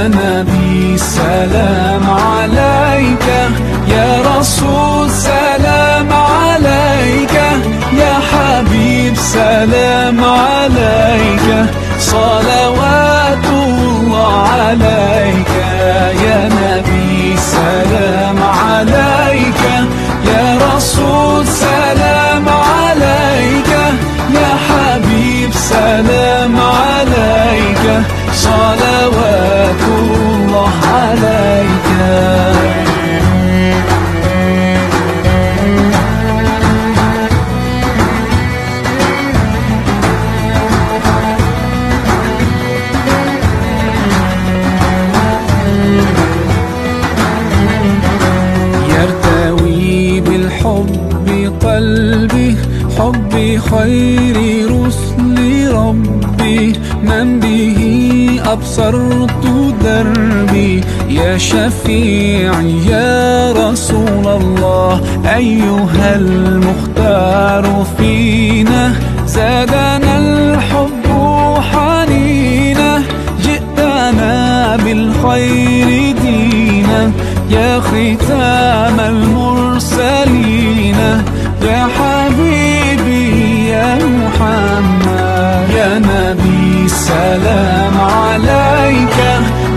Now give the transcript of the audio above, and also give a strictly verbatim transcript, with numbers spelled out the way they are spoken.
يا نبي سلام عليك، يا رسول سلام عليك، يا حبيب سلام عليك، صلوات الله عليك. يا نبي سلام عليك، يا رسول سلام عليك، يا حبيب سلام عليك، صلوات الله عليك. يرتوي بالحب قلبي، حب خير رسل ربي، من به أبصرت دربي. يا شفيعي يا رسول الله، أيها المختار فينا، زادنا الحب حنينا، جئتنا بالخير دينا، يا ختام المرسلين، يا حبيبي يا محمد. يا نبي سلام عليك،